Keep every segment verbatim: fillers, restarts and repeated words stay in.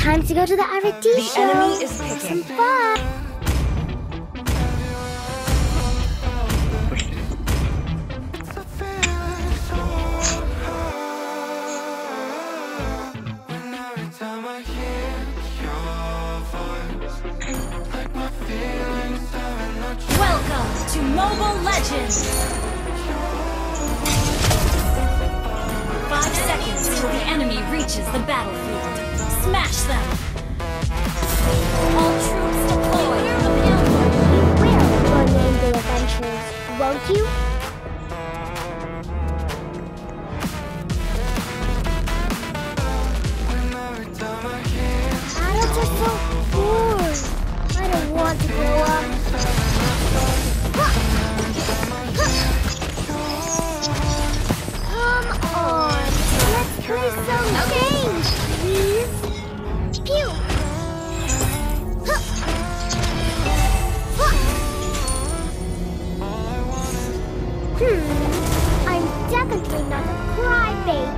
Time to go to the R and D The show. enemy is picking. Some fun. Welcome to Mobile Legends! Five seconds till the enemy reaches the battlefield. Smash them! All troops deployed from the field. You will join me in the adventures, won't you? Adults are so bored. I don't want to grow up. Come on, let's play some games, please. Pew! Hmm, I'm definitely not a crybaby.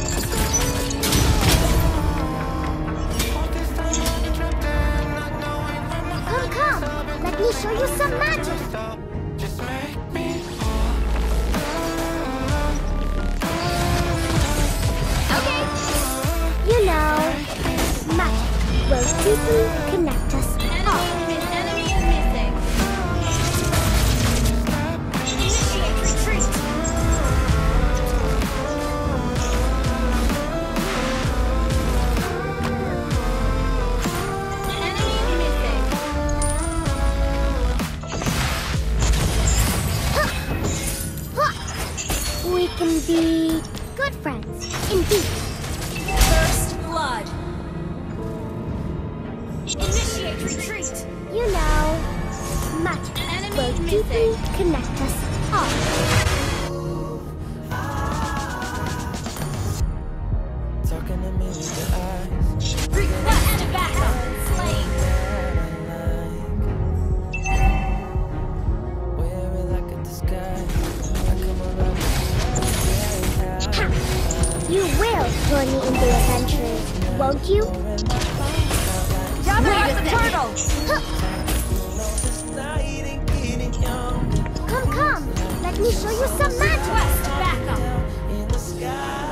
Come, come, let me show you some magic. Okay. You know, magic will deeply connect us all. Enemy is missing. Initiate retreat. Enemy missing. We can be good friends, indeed. First blood. Initiate retreat. You know, magic Enemy will missing. deeply connect us all. Talking to me with your eyes. Request backup. Slain. Wear it like a disguise. I come around. Ha! You will join me in the adventures, won't you? Where is the turtle? Come, come, let me show you some magic. Request backup. In the sky.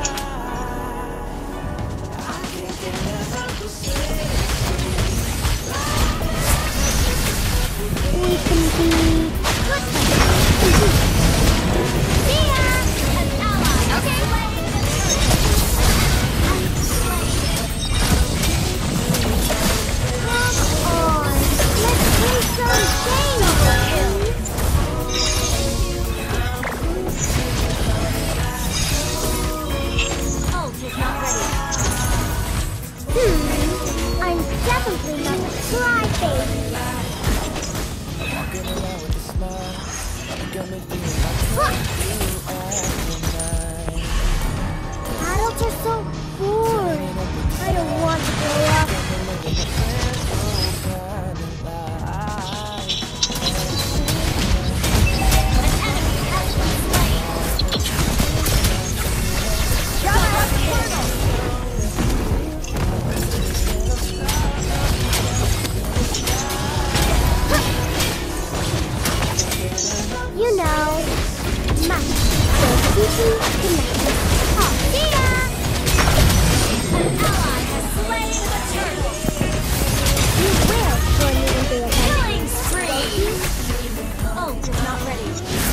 We can be good friends, indeed. See ya! An ally. Okay. Come on, let's play some games, please. Ult is not ready. Hmm, I'm definitely not a crybaby. Walking around with a smile. You got me feeling like Huh. tonight. Adults are so bored. I don't want to grow up. An enemy has been slain. Gather up the turtle. You know, magic will deeply connect us all. See ya! An ally has slain the turtle. You will join me in the adventure. Killing spree. Ult is not ready.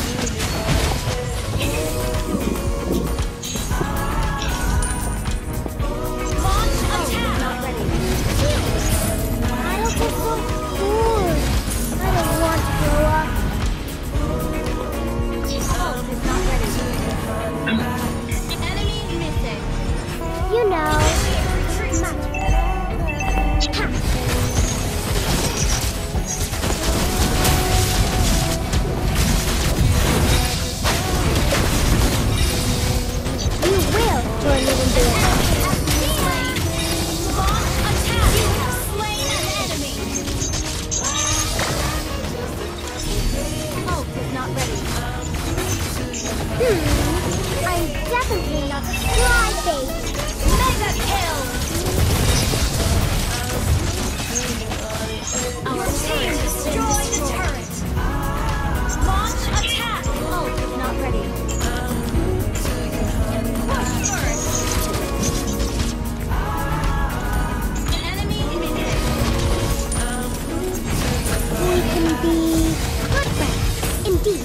Launch attack. Not ready. Adults are so bored. I don't want to grow up. Ult is not ready. indeed.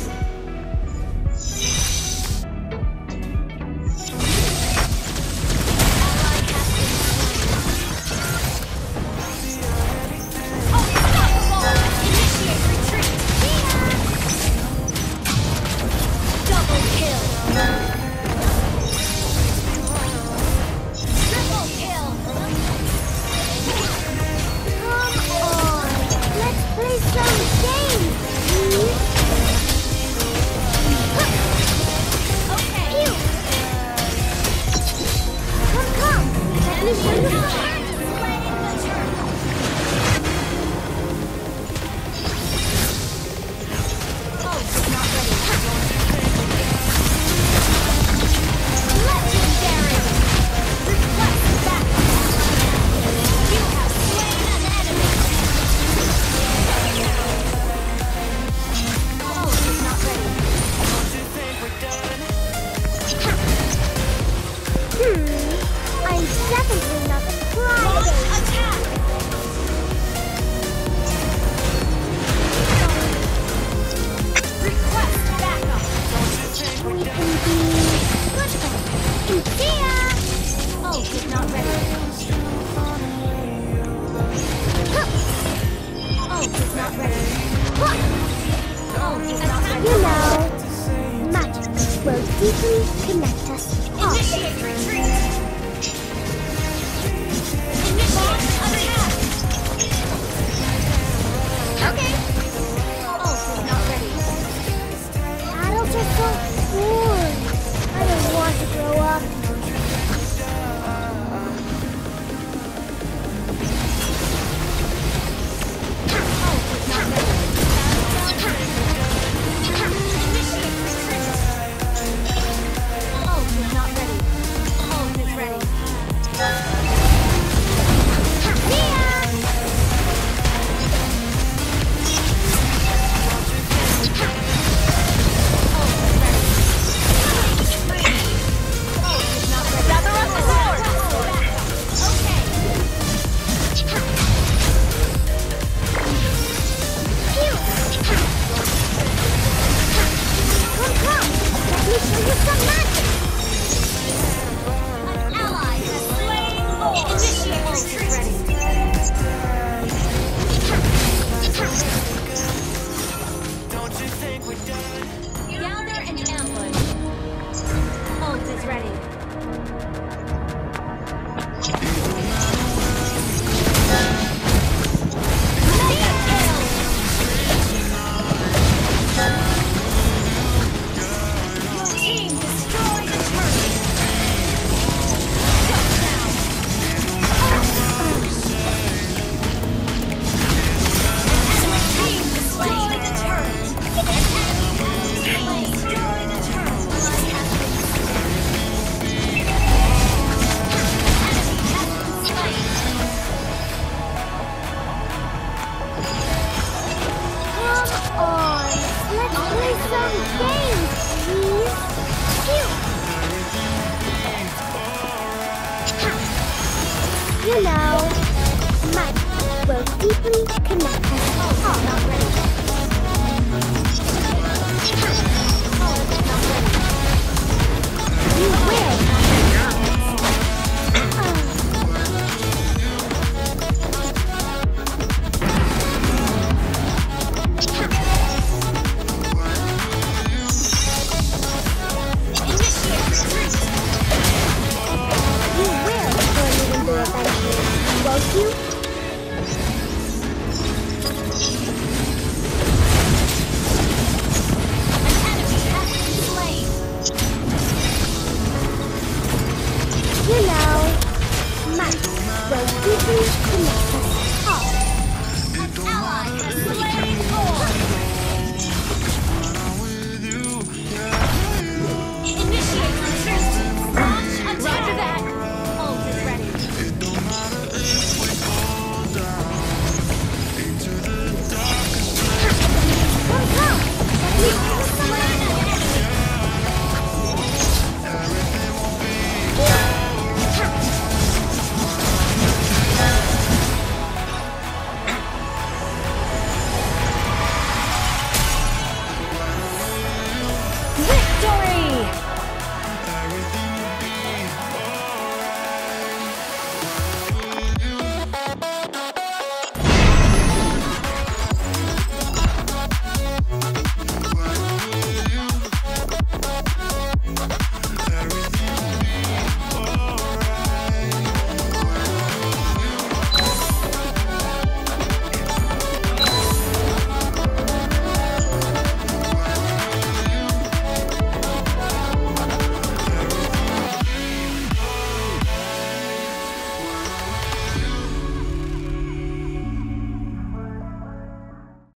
You know, might will deeply connect